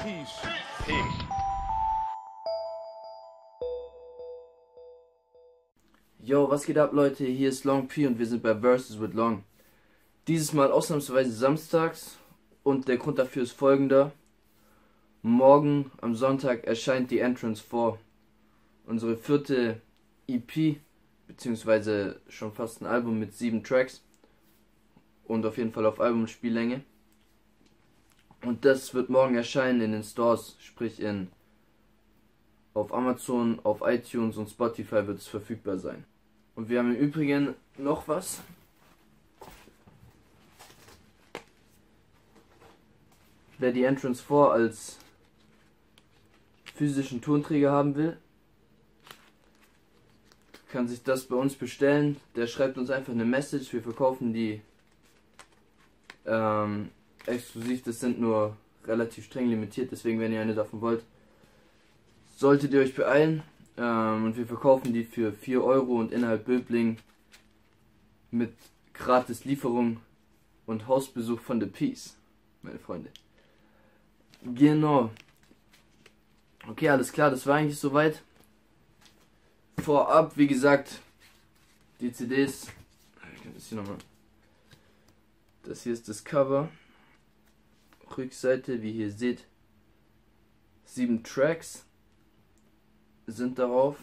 Peace. Yo, was geht ab, Leute? Hier ist Long P und wir sind bei Versus with Long. Dieses Mal ausnahmsweise samstags und der Grund dafür ist folgender. Morgen am Sonntag erscheint die Entrance 4, unsere vierte EP, beziehungsweise schon fast ein Album mit 7 Tracks und auf jeden Fall auf Albumspiellänge. Und das wird morgen erscheinen in den Stores, sprich auf Amazon, auf iTunes und Spotify wird es verfügbar sein. Und wir haben im Übrigen noch was. Wer die Entrance 4 als physischen Tonträger haben will, kann sich das bei uns bestellen. Der schreibt uns einfach eine Message. Wir verkaufen die exklusiv. Das sind nur relativ streng limitiert, deswegen, wenn ihr eine davon wollt, solltet ihr euch beeilen. Und wir verkaufen die für 4 Euro und innerhalb Böbling mit gratis Lieferung und Hausbesuch von The Peace, meine Freunde. Genau. Okay, alles klar, das war eigentlich soweit. Vorab, wie gesagt, die CDs. Das hier ist das Cover. Rückseite, wie ihr hier seht, 7 Tracks sind darauf.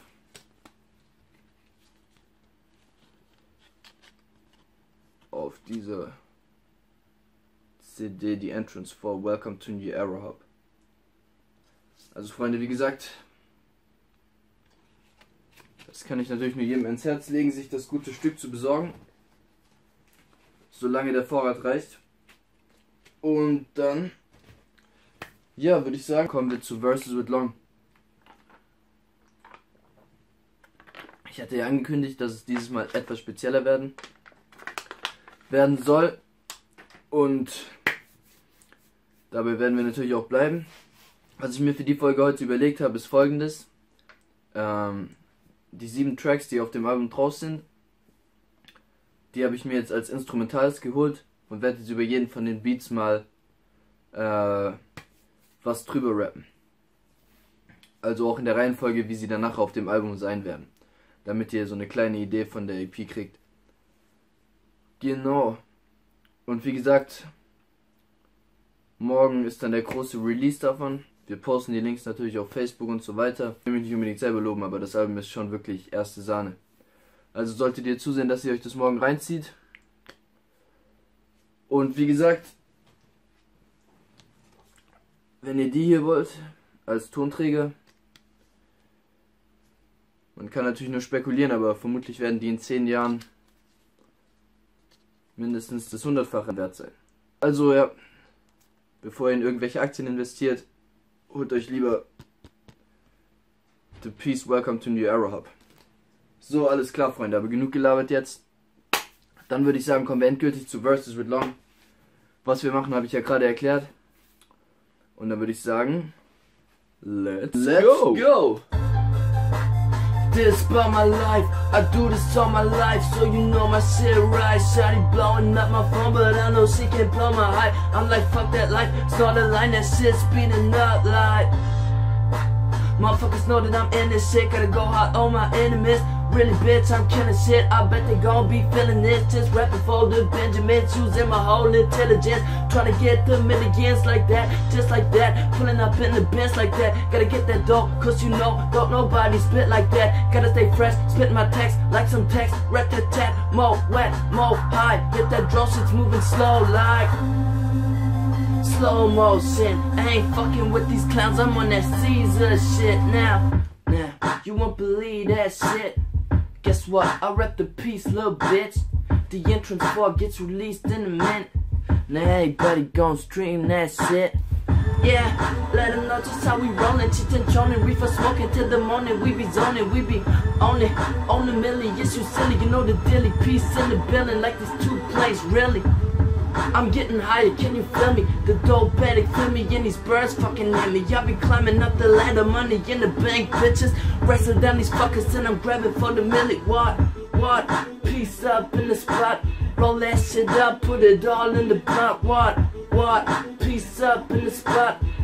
Auf dieser CD die Entrance 4 Welcome to New Era Hub. Also Freunde, wie gesagt, das kann ich natürlich nur jedem ans Herz legen, sich das gute Stück zu besorgen, solange der Vorrat reicht. Und dann, ja, würde ich sagen, kommen wir zu Versus with Long. Ich hatte ja angekündigt, dass es dieses Mal etwas spezieller werden soll. Und dabei werden wir natürlich auch bleiben. Was ich mir für die Folge heute überlegt habe, ist folgendes. Die 7 Tracks, die auf dem Album drauf sind, die habe ich mir jetzt als Instrumentals geholt und werde jetzt über jeden von den Beats mal was drüber rappen. Also auch in der Reihenfolge, wie sie danach auf dem Album sein werden. Damit ihr so eine kleine Idee von der EP kriegt. Genau. Und wie gesagt, morgen ist dann der große Release davon. Wir posten die Links natürlich auf Facebook und so weiter. Ich will mich nicht unbedingt selber loben, aber das Album ist schon wirklich erste Sahne. Also solltet ihr zusehen, dass ihr euch das morgen reinzieht. Und wie gesagt, wenn ihr die hier wollt, als Tonträger, man kann natürlich nur spekulieren, aber vermutlich werden die in 10 Jahren mindestens das 100-fache wert sein. Also ja, bevor ihr in irgendwelche Aktien investiert, holt euch lieber The Peace Welcome to New Era Hub. So, alles klar, Freunde, aber genug gelabert jetzt. Dann würde ich sagen, kommen wir endgültig zu Versus with Long. Was wir machen, habe ich ja gerade erklärt. Und dann würde ich sagen, let's go! This about my life, I do this all my life, so you know my shit right. Shawty blowing up my phone, but I know she can't blow my hype. I'm like, fuck that life, start a line, that shit speeding up like motherfuckers know that I'm in this shit, gotta go hard on my enemies. Really bitch, I'm killing shit, I bet they gon' be feeling this. Just rapping for the Benjamins, using my whole intelligence, trying to get the millions like that, just like that. Pulling up in the bench like that, gotta get that dope, cause you know, don't nobody spit like that. Gotta stay fresh, spitting my text like some text, rat-tat-tat, more wet, more high. Get that drone, shit's moving slow like slow motion. I ain't fucking with these clowns, I'm on that Caesar shit now. You won't believe that shit. Guess what? I rep the peace, little bitch. The entrance 4 gets released in a minute. Now everybody gon' stream that shit. Yeah, let them know just how we rollin'. Chit-chin-chonin', reefer smoking till the morning. We be zoning, we be on it, on the milli. Yes, you silly, you know the dilly. Peace in the building like this 2 plays, really. I'm getting higher, can you feel me? The dope addict, feel me, and these birds fucking near me. Y'all be climbing up the ladder, money in the bank, bitches. Wrestling down these fuckers, and I'm grabbing for the milli. What? Peace up in the spot. Roll that shit up, put it all in the blunt. What? Peace up in the spot.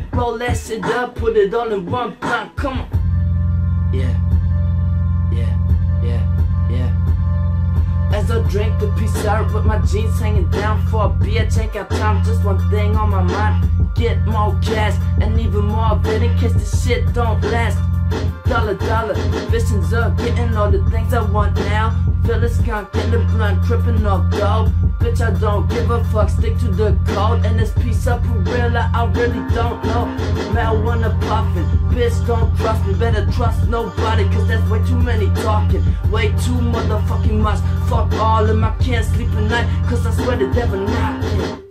roll that shit up, put it all in one blunt, come on. Yeah, yeah, yeah, yeah. As I drink the peace out with my jeans hanging down for a beer, take out time, just one thing on my mind. Get more gas and even more of it in case the shit don't last. Dollar, visions of getting all the things I want now. Feel the skunk in the blunt, tripping off dope. Bitch, I don't give a fuck, stick to the code. And this piece up for real, I really don't know. Marijuana puffin', bitch, don't trust me. Better trust nobody, cause there's way too many talking. Way too motherfucking much. Fuck all of them, I can't sleep at night, cause I swear the devil knocking.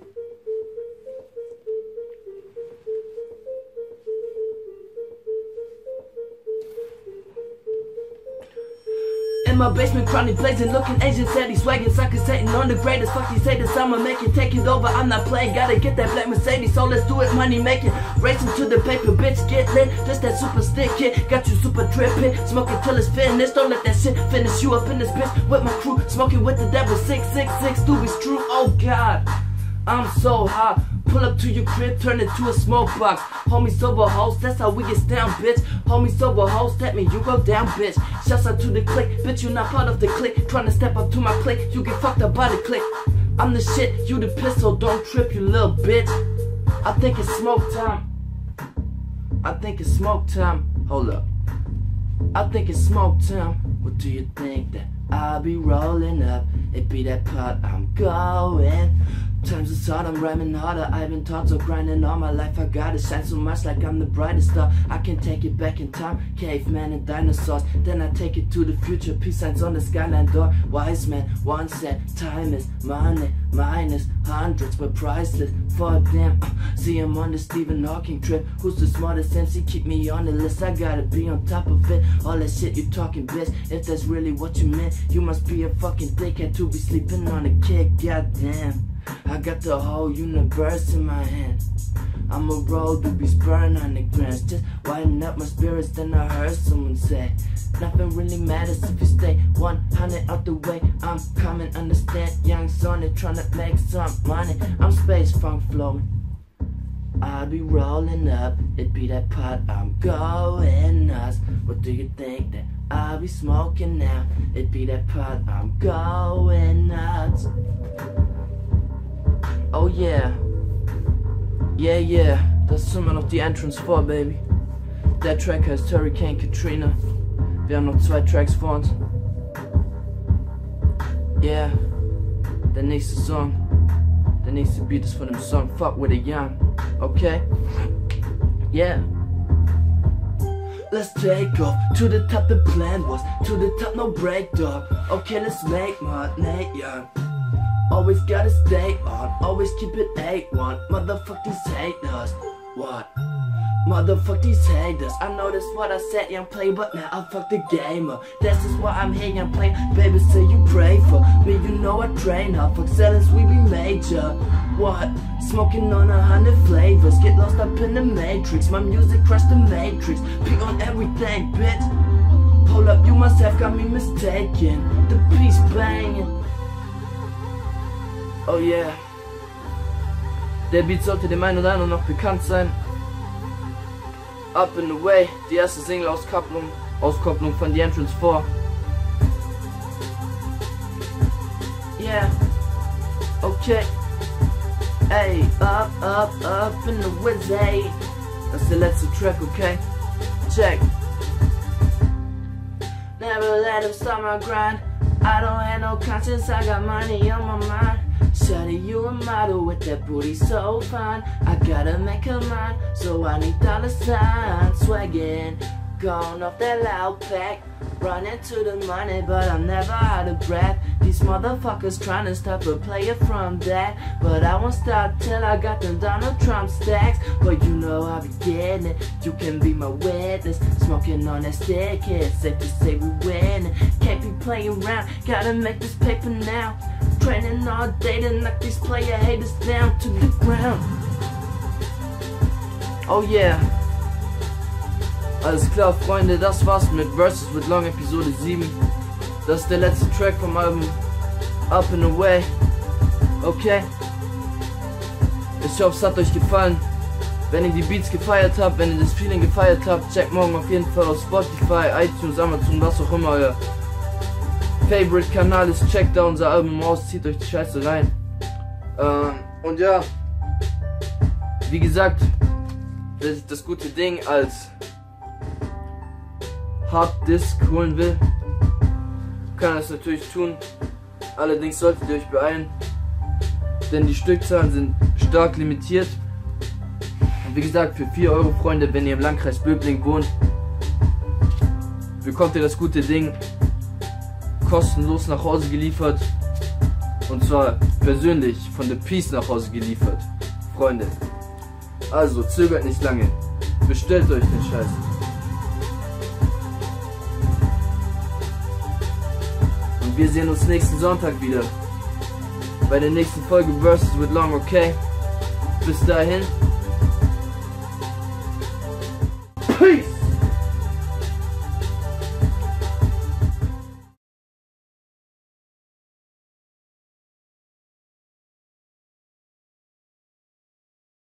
In my basement, chronic blazing, looking Asian, steady swagging, suckers hating on the greatest. Fuck these haters, I'ma make it, take it over. I'm not playing, gotta get that black Mercedes, so let's do it, money making. Racing to the paper, bitch, get lit. Just that super stick hit, got you super tripping. Smoking till it's finished, don't let that shit finish you up in this bitch with my crew. Smoking with the devil, 666, Doobie's true. Oh God, I'm so hot. Pull up to your crib, turn it to a smoke box. Homies over host, that's how we get down, bitch. Homies over host, that mean you go down, bitch. Shouts out to the clique, bitch, you not part of the clique. Tryna step up to my clique, you get fucked up by the clique. I'm the shit, you the pistol, don't trip, you little bitch. I think it's smoke time. I think it's smoke time. Hold up. I think it's smoke time. What do you think that I'll be rolling up? It be that pot I'm going. Times it's hard, I'm rhyming harder. I've been taught so grinding all my life. I gotta shine so much like I'm the brightest star. I can take it back in time, caveman and dinosaurs. Then I take it to the future, peace signs on the skyline door. Wise man once said, time is money, minus hundreds but priceless. For them, see I'm on the Stephen Hawking trip. Who's the smartest MC? Keep me on the list, I gotta be on top of it. All that shit you talking, bitch, if that's really what you meant, you must be a fucking dickhead to be sleeping on a kid, goddamn. I got the whole universe in my hand. I'm a road to be spurring on the grants, just widen up my spirits. Then I heard someone say, nothing really matters if you stay 100 out the way. I'm coming, understand, young Sonny trying to make some money. I'm space funk flowing, I'll be rolling up. It be that pot I'm going nuts. What do you think that I'll be smoking now? It be that pot I'm going nuts. Oh yeah, yeah, das ist immer noch die Entrance vor, Baby. Der Track heißt Hurricane Katrina. Wir haben noch 2 Tracks vor uns. Yeah, der nächste Song, der nächste Beat ist von dem Song Fuck With It Young. Okay? Yeah. Let's take off to the top, the plan was to the top, no break, dog. Okay, let's make money, young. Always gotta stay on, always keep it A1. Motherfuck these haters, what? Motherfuck these haters. I know that's what I said, young player, but now I fuck the gamer. That's just why I'm here, young player. Baby, say you pray for me, you know I train hard. Fuck sellers, we be major. What? Smoking on 100 flavors, get lost up in the matrix. My music crushed the matrix, peak on everything, bitch. Hold up, you must have got me mistaken. The piece banging. Oh yeah. Der Beat sollte dem einen oder anderen noch bekannt sein. Up and Away, die erste Single-Auskopplung von The Entrance 4. Yeah. Okay. Ey, up in the Away. Das ist der letzte Track, okay? Check. Never let him stop my grind. I don't have no conscience, I got money on my mind. Shawty, you a model with that booty so fine. I gotta make her mine, so I need dollar signs. Swaggin', gone off that loud pack. Running to the money, but I'm never out of breath. These motherfuckers tryna stop a player from that, but I won't stop till I got them Donald Trump stacks. But you know I'll be getting it, you can be my witness. Smoking on that stick, it's safe to say we winning. Can't be playing around, gotta make this paper now. Training all day to knock these player haters down to the ground. Oh yeah. Alles klar, Freunde, das war's mit Versus with Long Episode 7. Das ist der letzte Track vom Album Up and Away. Okay. Ich hoffe, es hat euch gefallen. Wenn ihr die Beats gefeiert habt, wenn ihr das Feeling gefeiert habt, checkt morgen auf jeden Fall auf Spotify, iTunes, Amazon, was auch immer euer Favorite-Kanal ist. Checkt da unser Album aus, zieht euch die Scheiße rein. Und ja, wie gesagt, wer sich das gute Ding als Hard Disk holen will, kann das natürlich tun. Allerdings solltet ihr euch beeilen, denn die Stückzahlen sind stark limitiert. Und wie gesagt, für 4 Euro, Freunde, wenn ihr im Landkreis Böblingen wohnt, bekommt ihr das gute Ding kostenlos nach Hause geliefert. Und zwar persönlich von The Peace nach Hause geliefert. Freunde, also zögert nicht lange, bestellt euch den Scheiß. Und wir sehen uns nächsten Sonntag wieder bei der nächsten Folge Versus with Long, okay? Bis dahin.